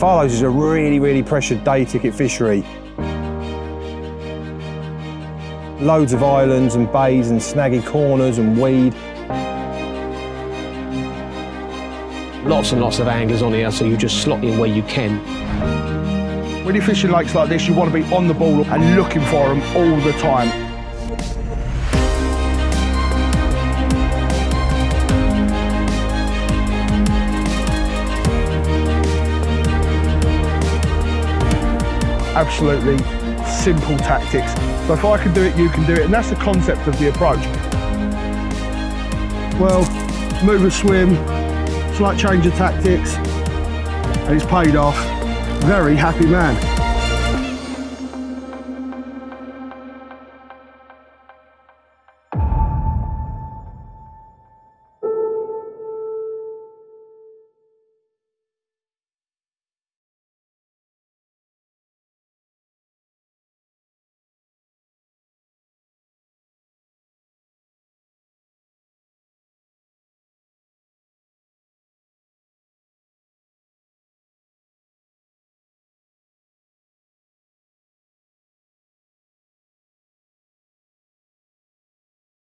Farlows is a really pressured day ticket fishery. Loads of islands and bays and snaggy corners and weed. Lots and lots of anglers on here, so you just slot in where you can. When you're fishing lakes like this, you want to be on the ball and looking for them all the time. Absolutely simple tactics. So if I can do it, you can do it, and that's the concept of the approach. Well, move and swim, slight change of tactics, and it's paid off. Very happy man.